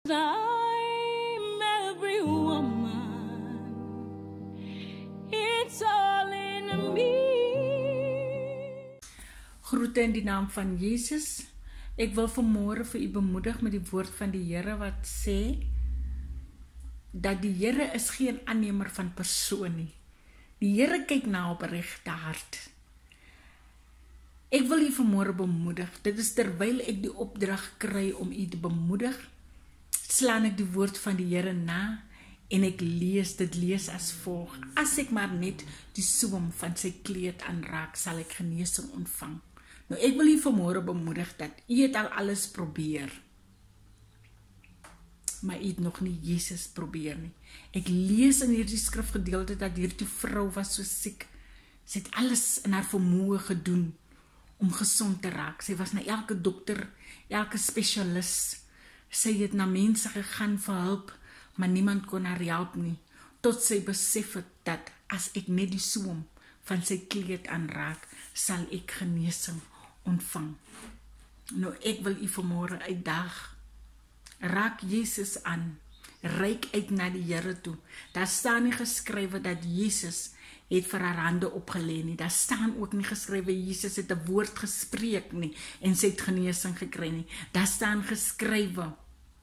time, every woman, it's all in me. Groete in die naam van Jesus. Ek wil vanmôre vir u bemoedig met die woord van die Here wat sê dat die Here is geen aannemer van persoon nie. Die Here kyk na opregte hart. Ek wil u vanmôre bemoedig. Dit is terwyl ek die opdrag kry om u te bemoedig, slaan ek die woord van die Here na en ek lees as volg: as ek maar net die soem van sy kleed aanraak, sal ek genesing ontvang. Nou ek wil u vanmôre bemoedig dat u het al alles probeer, maar u het nog nie Jesus probeer nie. Ek lees in hierdie skrifgedeelte dat hierdie vrou was so siek. Sy het alles in haar vermoë gedoen om gesond te raak. Sy was na elke dokter, elke spesialis. Sy het na mense gegaan vir hulp, maar niemand kon haar help nie. Tot sy besef het dat as ek net die soem van sy kleed aanraak, sal ek genesing ontvang. Nou ek wil u vanmôre uitdaag. Raak Jesus aan. Reik uit na die Here toe. Daar staan nie geskrywe dat Jesus het vir haar hande opgelê nie. Daar staan ook nie geskrywe Jesus het 'n woord gespreek nie en sy het genesing gekry nie. Daar staan geskrywe: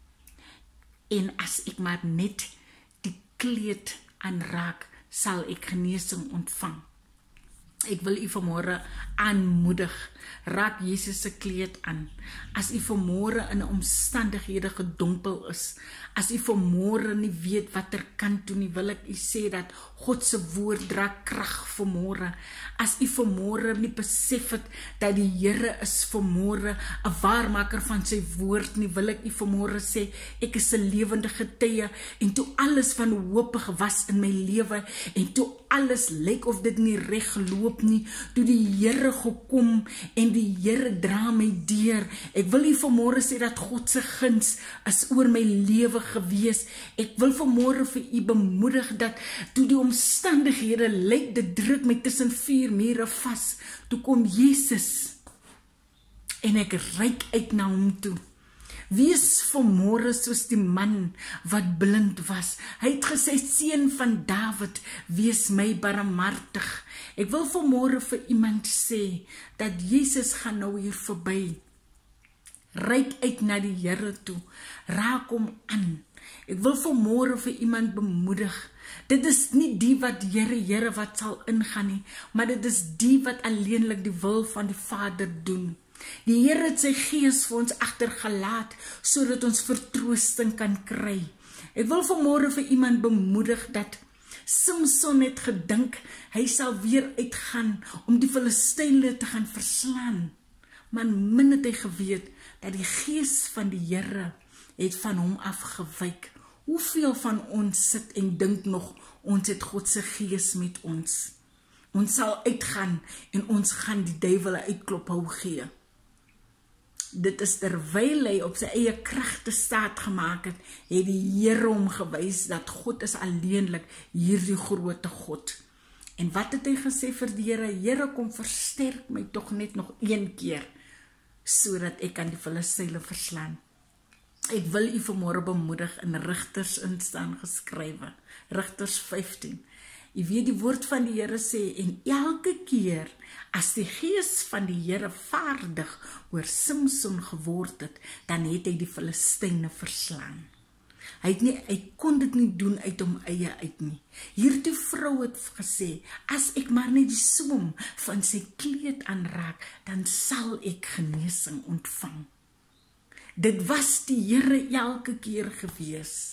en as ek maar net die kleed aanraak, sal ek genesing ontvang. Ek wil u vanmôre aanmoedig, raak Jesus se kleed aan. As u vanmôre in omstandighede gedompel is, as u vanmôre nie weet watter kant toe nie, wil ek u sê dat God se woord dra krag vanmôre. As u vanmôre nie besef het dat die Here is vanmôre 'n waarmaker van sy woord nie, wil ek u vanmôre sê, ek is 'n lewende getuie, en toe alles van hoopig was in my lewe, en toe alles lyk of dit nie reg geloop nie, toe die Here gekom en die Here dra my deur. Ek wil u vanmôre sê dat God se guns is oor my lewe gewees. Ek wil vanmôre vir u bemoedig dat toe die omstandighede lyk dit druk my tussen 4 mure vas, toe kom Jesus en ek reik uit na hom toe. Wees vanmôre soos die man wat blind was. Hy het gesê, seun van Dawid, wees my barmhartig. Ek wil vanmôre vir iemand sê dat Jesus gaan nou hier verby. Reik uit na die Here toe. Raak hom aan. Ek wil vanmôre vir iemand bemoedig. Dit is nie die wat Here wat sal ingaan nie, maar dit is die wat alleenlik die wil van die Vader doen. Die Here het sy gees vir ons agtergelaat, sodat ons vertroosting kan kry. Ek wil vanmôre vir iemand bemoedig dat Samson het gedink, hy sal weer uitgaan om die Filistyne te gaan verslaan. Maar min het hy geweet, dat die gees van die Here het van hom afgewyk. Hoeveel van ons sit en dink nog, ons het God se gees met ons. Ons sal uitgaan en ons gaan die duiwel 'n uitklop gee. Dit is terwyl hy op sy eie kragte staat gemaak het, het die Here hom gewys dat God is alleenlik hierdie grote God. En wat het hy gesê vir die Here? Here, kom versterk my tog net nog 1 keer, sodat ek kan die Filistyne verslaan. Ek wil u vanmôre bemoedig, in Rigters instaan geskrywe, Rigters 15. U weet die woord van die Here sê, en elke keer as die gees van die Here vaardig oor Samson geword het, dan het hy die Filistyne verslaan. Hy kon dit nie doen uit hom eie uit nie. Hierdie vrou het gesê, as ek maar net die soem van sy kleed aanraak, dan sal ek genesing ontvang. Dit was die Here elke keer gewees.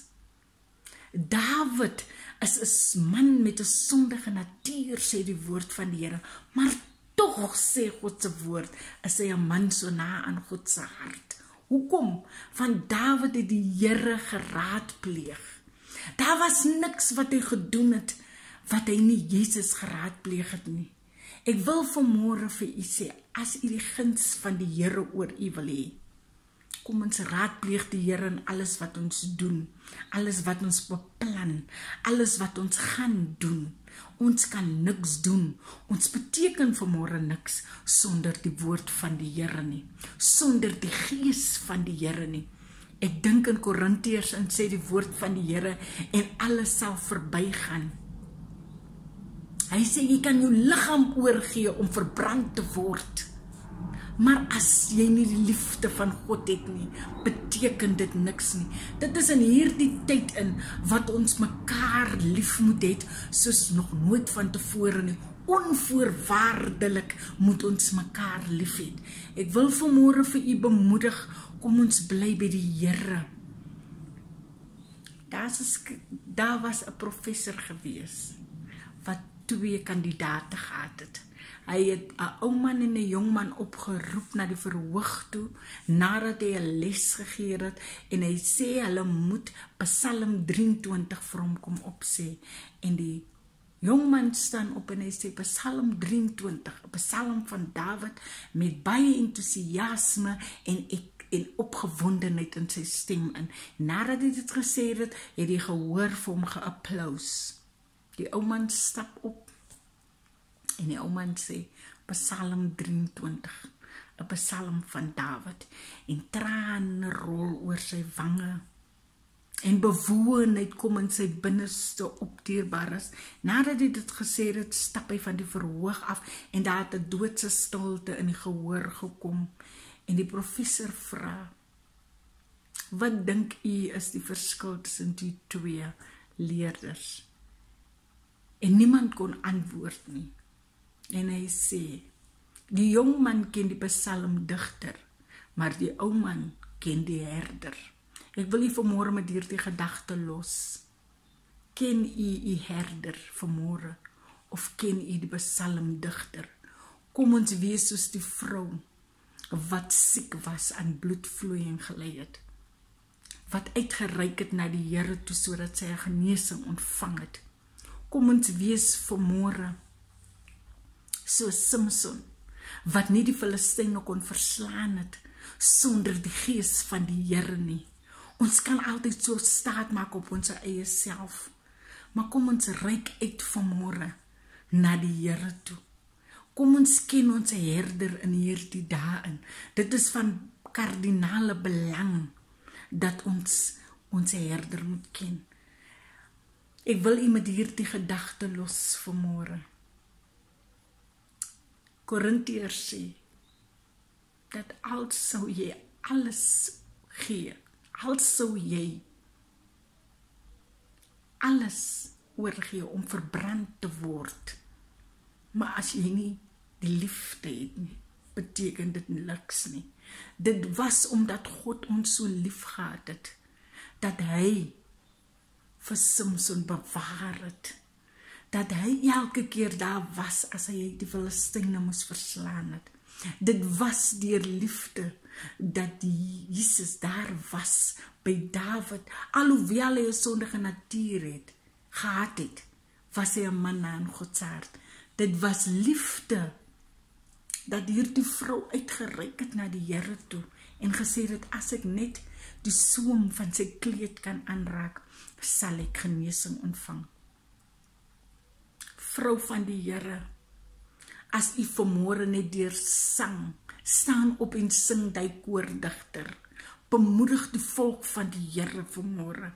Dawid is 'n man met 'n sondige natuur, sê die woord van die Here, maar tog sê God se woord, is hy 'n man so na aan God se hart. Hoekom? Want Dawid het die Here geraadpleeg. Daar was niks wat hy gedoen het, wat hy nie Jesus geraadpleeg het nie. Ek wil vanmôre vir u sê, as u die guns van die Here oor u wil hê, kom ons raadpleeg die Here in alles wat ons doen, alles wat ons beplan, alles wat ons gaan doen. Ons kan niks doen. Ons beteken vanmôre niks sonder die woord van die Here nie, sonder die gees van die Here nie. Ek dink in Korintiërs en sê die woord van die Here en alles sal verbygaan. Hy sê jy kan jou liggaam oorgee om verbrand te word. Maar as jy nie die liefde van God het nie, beteken dit niks nie. Dit is in hierdie tyd in wat ons mekaar lief moet hê, soos nog nooit van tevore nie. Onvoorwaardelik moet ons mekaar lief hê. Ek wil vanmôre vir u bemoedig, kom ons bly by die Here. Daar was 'n professor gewees wat 2 kandidate gehad het. Hy het 'n ou man en 'n jong man opgeroep na die verhoog toe, nadat hy 'n les gegee het, en hy sê hulle moet Psalm 23 vir hom kom opsê. En die jong man staan op en hy sê Psalm 23, 'n psalm van Dawid met baie entoesiasme en opgewondenheid in sy stem in. Nadat hy dit gesê het, het die gehoor vir hom geapplaus. Die ou man stap op en die ou man sê Psalm 23, 'n psalm van Dawid, en trane rol oor sy wange en bewoonheid kom in sy binneste opteerbares. Nadat hy dit gesê het, stap hy van die verhoog af en daar het 'n doodse stilte in die gehoor gekom. En die professor vra, wat dink u is die verskil tussen die 2 leerders? En niemand kon antwoord nie. En hy sê, die jong man ken die psalmdigter, maar die ou man ken die herder. Ek wil u vanmôre met hierdie gedagte los. Ken u herder vanmôre, of ken u die psalmdigter? Kom ons wees soos die vrou wat siek was aan bloedvloeiing gelei het, wat uitgereik het na die Here toe sodat sy 'n genesing ontvang het. Kom ons wees vanmôre so Samson, wat nie die Filistyne kon verslaan het sonder die gees van die Here nie. Ons kan altyd so staat maak op ons eie self, maar kom ons reik uit vanmôre na die Here toe. Kom ons ken ons herder in hierdie dae in. Dit is van kardinale belang dat ons herder moet ken. Ek wil u met hierdie gedagte los vanmôre. Korintiërs sê dat al sou jy alles gee, al sou jy alles oorgee om verbrand te word, maar as jy nie die liefde het nie, beteken dit niks nie. Dit was omdat God ons so lief gehad het, dat hy vir Samson bewaar het, dat hy elke keer daar was as hy die Filistyne moes verslaan het. Dit was deur liefde dat die Jesus daar was by Dawid, alhoewel hy 'n sondige natuur gehad het, was hy 'n man na God se hart. Dit was liefde dat hierdie vrou uitgereik het na die Here toe en gesê het, as ek net die soem van sy kleed kan aanraak, sal ek genesing ontvang. Vrou van die Here, as u vanmôre net deur sang, staan op en sing die koordigter, bemoedig die volk van die Here vanmôre,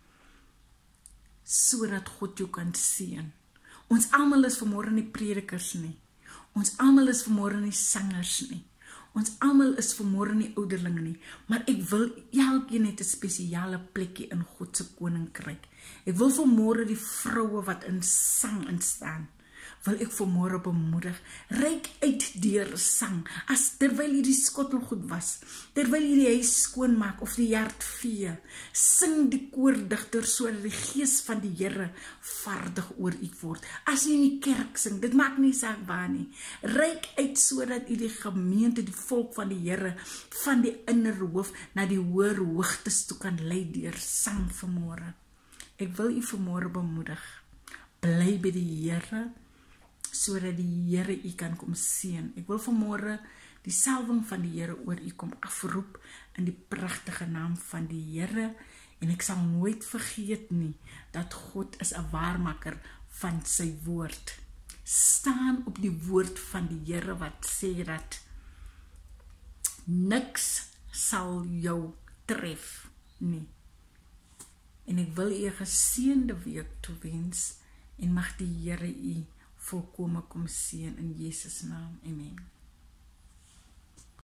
sodat God jou kan seën. Ons almal is vanmôre nie predikers nie. Ons almal is vanmôre nie sangers nie. Ons almal is vanmôre nie ouderlinge nie, maar ek wil elkeen het 'n spesiale plekkie in God se koninkryk. Ek wil vanmôre die vroue wat in sang instaan, wil ek vanmôre bemoedig, reik uit deur sang, as terwyl jy die skottelgoed was, terwyl jy die huis skoonmaak of die hart vee, sing die koordigter sodat die gees van die Here vaardig oor u word. As jy in die kerk sing, dit maak nie saak waar nie, reik uit sodat u die gemeente, die volk van die Here, van die innerhoof na die hoër hoogtes toe kan lei deur sang vanmôre. Ek wil u vanmôre bemoedig, bly by die Here, sodat die Here u kan kom seën. Ek wil vanmôre die salwing van die Here oor u kom afroep in die pragtige naam van die Here, en ek sal nooit vergeet nie dat God is 'n waarmaker van sy woord. Staan op die woord van die Here wat sê dat niks sal jou tref nie. En ek wil u 'n geseënde week toewens en mag die Here u volkome kom seën in Jesus naam. Amen.